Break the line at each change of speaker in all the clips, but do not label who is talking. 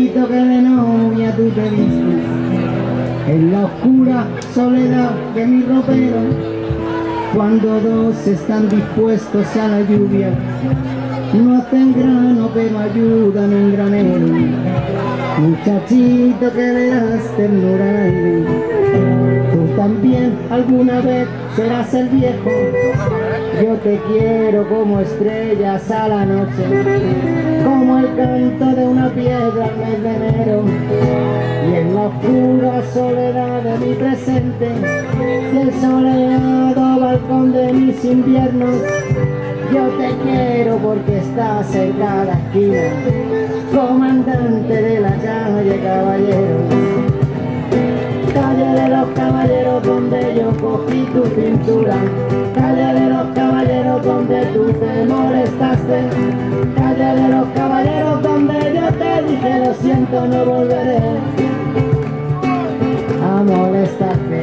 muchachito que de novia tú te vistes, en la oscura soledad de mi ropero, cuando dos están dispuestos a la lluvia, no hacen grano pero ayudan un granero. Muchachito que le das ternura al aire, tú también alguna vez serás el viejo. Yo te quiero como estrellas a la noche, como el canto de una piedra al mes de enero. Y en la oscura soledad de mi presente y el soleado balcón de mis inviernos, yo te quiero porque estás en cada esquina, comandante de la calle Caballeros. Calle de los Caballeros donde yo cogí tu pintura, calle de los Caballeros donde tú te molestaste, calle de los Caballeros donde yo te dije lo siento, no volveré a molestarte.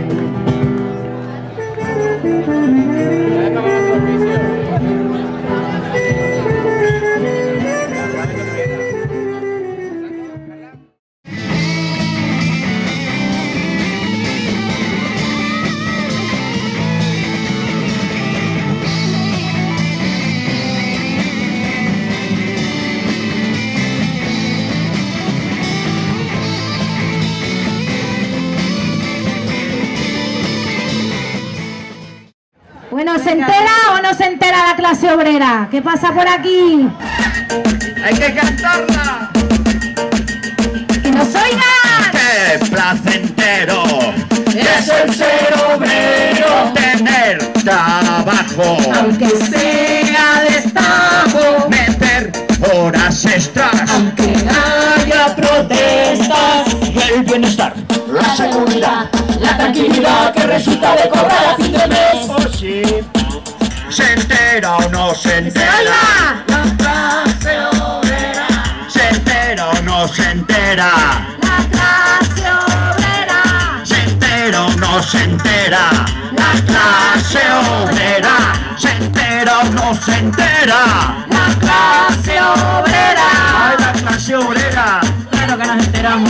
Bueno, ¿se entera o no se entera la clase obrera? ¿Qué pasa por aquí?
¡Hay que cantarla!
¡Que nos oigan!
¡Qué placentero es el ser obrero! Tener trabajo,
Aunque sea destajo,
meter horas extras,
aunque haya protestas,
y el bienestar, la seguridad, la tranquilidad que resulta de cobrar a fin de mes. Oh, sí. ¿Se entera o no se entera?
¡Oiga!
La clase obrera. ¿Se entera o no se entera?
La clase obrera,
¿Se entera o no se entera? La clase obrera. ¿Se entera o no se entera?
la clase obrera.
¡Ay, la clase obrera!
Claro que nos enteramos.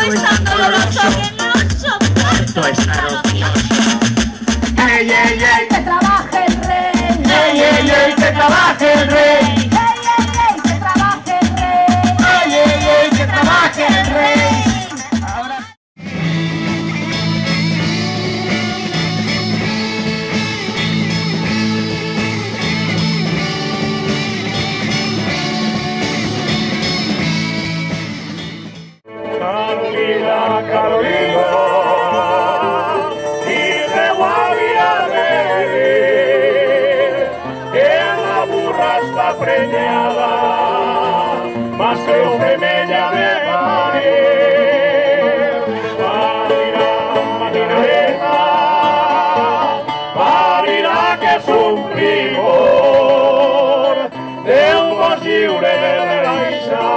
Esto es ocioso. ¡Ey, ey, ey!
¡Que trabaje el rey!
¡Ey, ey, ey! ¡Que trabaje el rey!
¡Ey, ey, ey! ¡Que trabaje el rey!
¡Ey, ey, ey! ¡Que trabaje el rey!
Carolina, Carolina, y te voy a ver, que la burra está preñada, más que o femella de parir. Parirà que és un primor del mos lliure de l'Aixa.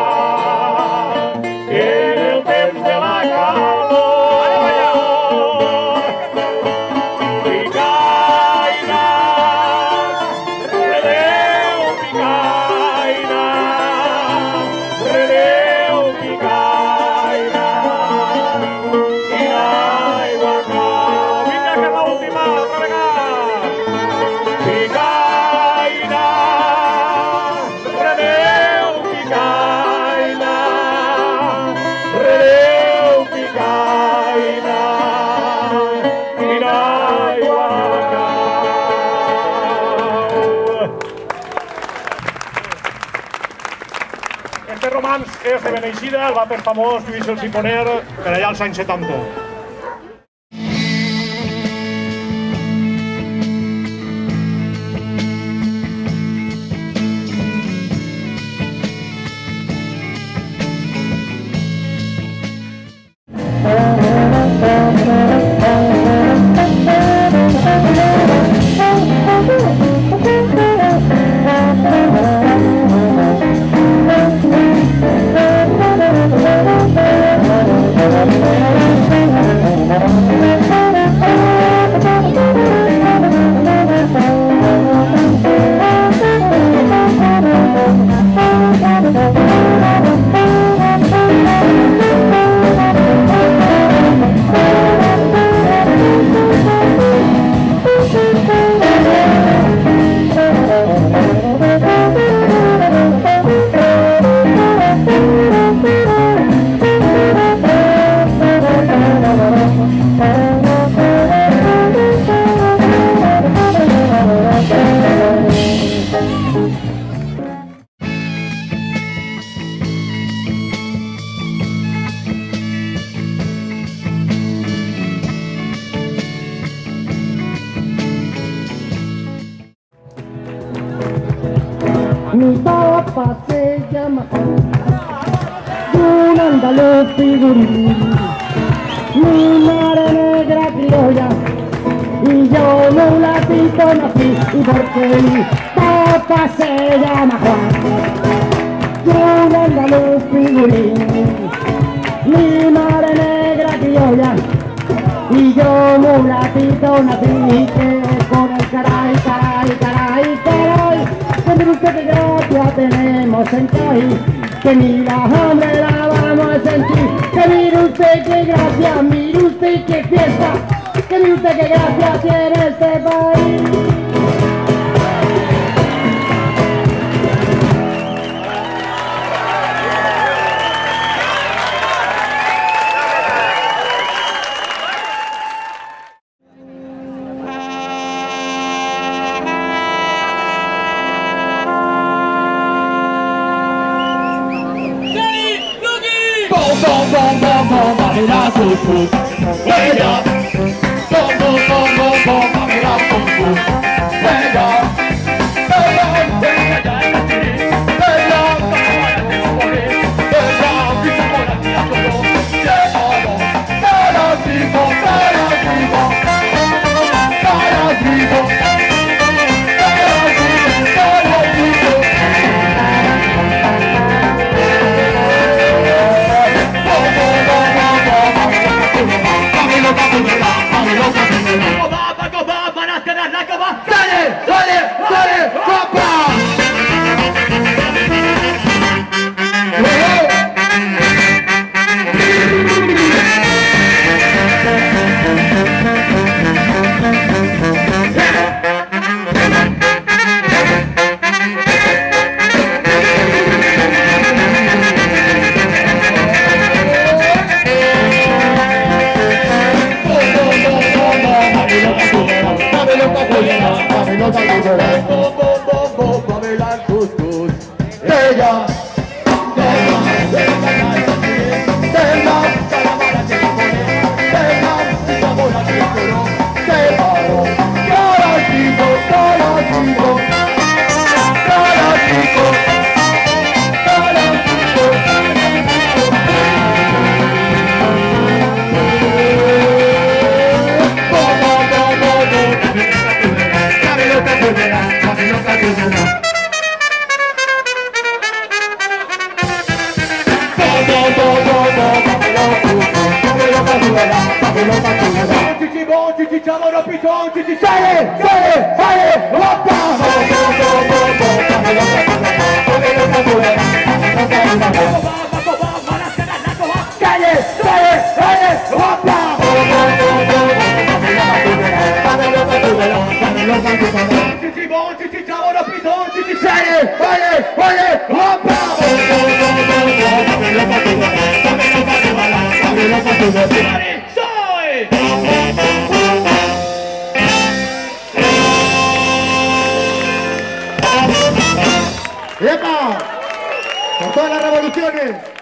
Este romanç és de Beneixida, el va fer famós Lluís el Siponer per allà als anys 70.
Mi papá se llama un andaluz figurín, mi madre negra criolla y yo mulatito nací. Y porque mi papá se llama Juan, un andaluz figurín, mi madre negra criolla y yo mulatito nací. Que con el caray, caray, caray, caray, que mire usted que gracia tenemos en CAI, que ni la hambre la vamos a sentir. Que mire usted que gracia, mire usted que fiesta, que mire usted que gracia tiene este país.
Mamela cucu, ella. Mamela cucu, ella.
¡Epa! ¡Con todas las revoluciones!